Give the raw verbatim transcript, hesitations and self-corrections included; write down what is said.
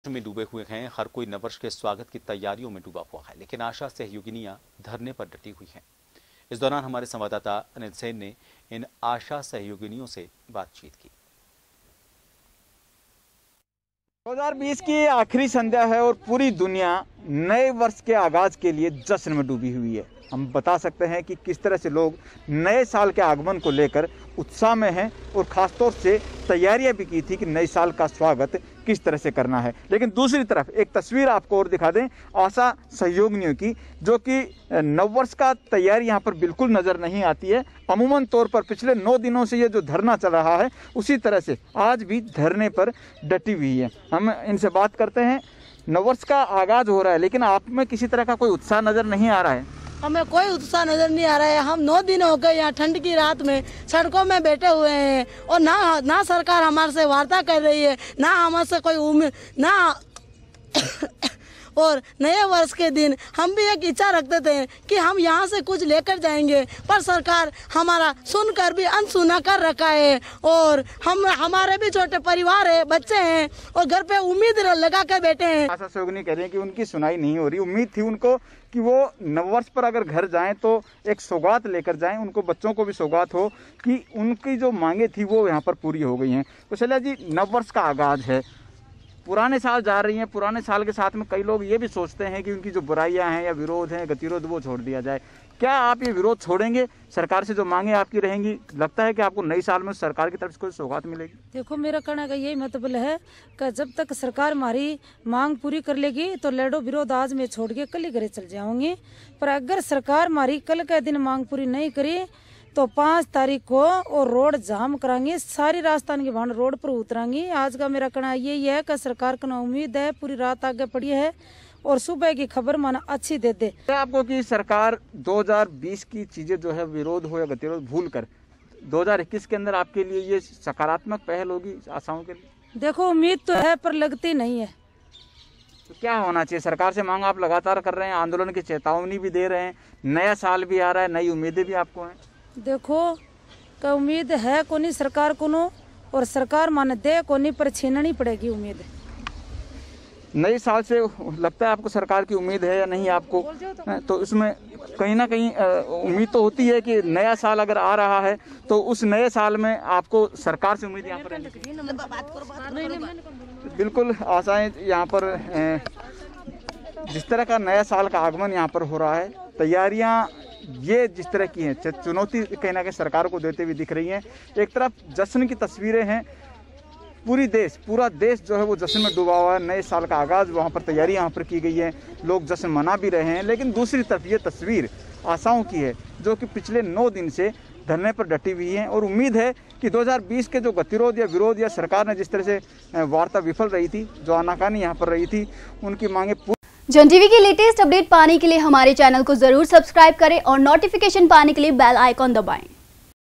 में डूबे हुए हैं। हर कोई नववर्ष के स्वागत की तैयारियों में डूबा हुआ है, लेकिन आशा सहयोगिनियां धरने पर डटी हुई हैं। इस दौरान हमारे संवाददाता अनिल सेन ने इन आशा सहयोगिनियों से बातचीत की। दो हज़ार बीस की आखिरी संध्या है और पूरी दुनिया नए वर्ष के आगाज के लिए जश्न में डूबी हुई है। हम बता सकते हैं कि किस तरह से लोग नए साल के आगमन को लेकर उत्साह में हैं और ख़ासतौर से तैयारियां भी की थी कि नए साल का स्वागत किस तरह से करना है। लेकिन दूसरी तरफ एक तस्वीर आपको और दिखा दें आशा सहयोगिनियों की, जो कि नववर्ष का तैयारी यहाँ पर बिल्कुल नज़र नहीं आती है। अमूमन तौर पर पिछले नौ दिनों से ये जो धरना चल रहा है उसी तरह से आज भी धरने पर डटी हुई है। हम इनसे बात करते हैं। नववर्ष का आगाज हो रहा है, लेकिन आप में किसी तरह का कोई उत्साह नज़र नहीं आ रहा है? हमें कोई उत्साह नजर नहीं आ रहा है। हम नौ दिन हो गए यहाँ ठंड की रात में सड़कों में बैठे हुए हैं और ना ना सरकार हमारे से वार्ता कर रही है, ना हमारे से कोई उम्मीद ना और नए वर्ष के दिन हम भी एक इच्छा रखते थे कि हम यहाँ से कुछ लेकर जाएंगे, पर सरकार हमारा सुनकर भी अनसुना कर रखा है। और हम हमारे भी छोटे परिवार है, बच्चे हैं और घर पे उम्मीद लगा कर बैठे हैं। आशा सहयोगिनी कह रही है कि उनकी सुनाई नहीं हो रही। उम्मीद थी उनको कि वो नववर्ष पर अगर घर जाएं तो एक सौगात लेकर जाएं, उनको बच्चों को भी सौगात हो कि उनकी जो मांगे थी वो यहाँ पर पूरी हो गई हैं। तो शैला जी, नववर्ष का आगाज है, पुराने साल जा रही हैं। पुराने साल के साथ में कई लोग ये भी सोचते हैं कि उनकी जो बुराइयां हैं या विरोध हैं, गतिरोध, वो छोड़ दिया जाए। क्या आप ये विरोध छोड़ेंगे? सरकार से जो मांगे आपकी रहेंगी, लगता है कि आपको नई साल में सरकार की तरफ से कोई सौगात मिलेगी? देखो, मेरा कहना का यही मतलब है कि जब तक सरकार हमारी मांग पूरी कर लेगी तो लड़ो विरोध आज में छोड़ के कल ही घरे चल जाऊंगी। पर अगर सरकार हमारी कल के दिन मांग पूरी नहीं करी तो पाँच तारीख को और रोड जाम कराएंगे, सारी राजस्थान की भान रोड पर उतरांगी। आज का मेरा कहना यही है कि सरकार को उम्मीद है, पूरी रात आगे पड़ी है और सुबह की खबर माना अच्छी दे दे। आपको कि सरकार दो हज़ार बीस की चीजें जो है विरोध हो या गतिरोध भूल कर दो हज़ार इक्कीस के अंदर आपके लिए ये सकारात्मक पहल होगी आशाओं के लिए? देखो, उम्मीद तो है पर लगती नहीं है। तो क्या होना चाहिए? सरकार से मांग आप लगातार कर रहे हैं, आंदोलन की चेतावनी भी दे रहे हैं, नया साल भी आ रहा है, नई उम्मीदें भी आपको हैं। देखो, का उम्मीद है को नहीं सरकार को नो, और सरकार मान दे को नहीं, पर छीननी पड़ेगी उम्मीद। नए साल से लगता है आपको सरकार की उम्मीद है या नहीं आपको? तो उसमें कहीं ना कहीं उम्मीद तो होती है कि नया साल अगर आ रहा है तो उस नए साल में आपको सरकार से उम्मीद यहाँ पर बिल्कुल आशाएं यहाँ पर जिस तरह का नया साल का आगमन यहाँ पर हो रहा है, तैयारियाँ ये जिस तरह की हैं, चुनौती कहीं ना कहीं सरकार को देते हुए दिख रही हैं। एक तरफ जश्न की तस्वीरें हैं, पूरी देश पूरा देश जो है वो जश्न में डूबा हुआ है। नए साल का आगाज़ वहाँ पर तैयारी यहाँ पर की गई है, लोग जश्न मना भी रहे हैं। लेकिन दूसरी तरफ ये तस्वीर आशाओं की है जो कि पिछले नौ दिन से धरने पर डटी हुई हैं और उम्मीद है कि दो हज़ार बीस के जो गतिरोध या विरोध या सरकार ने जिस तरह से वार्ता विफल रही थी, जो आनाकानी यहाँ पर रही थी, उनकी मांगे जन टीवी की लेटेस्ट अपडेट पाने के लिए हमारे चैनल को जरूर सब्सक्राइब करें और नोटिफिकेशन पाने के लिए बेल आइकॉन दबाएं।